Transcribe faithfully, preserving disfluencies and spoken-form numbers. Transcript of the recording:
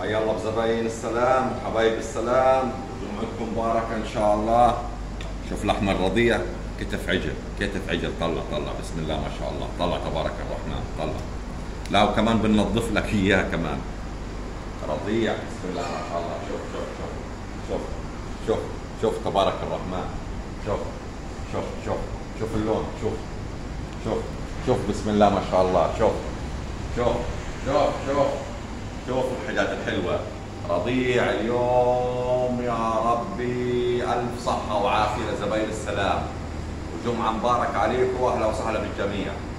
حيا الله بزباين السلام وحبايب السلام، جمعتكم مباركة إن شاء الله. شوف لحم الرضيع، كتف عجل، كتف عجل، طلع طلع بسم الله ما شاء الله، طلع تبارك الرحمن، طلع. لا وكمان بننظف لك إياه كمان. رضيع بسم الله ما شاء الله، شوف شوف شوف شوف شوف شوف تبارك الرحمن، شوف شوف شوف شوف اللون، شوف شوف شوف بسم الله ما شاء الله، شوف شوف شوف شوف شوف الحاجات الحلوة. رضيع اليوم يا ربي ألف صحة وعافية لزباين السلام، وجمعة مبارك عليكم وأهلا وسهلا بالجميع.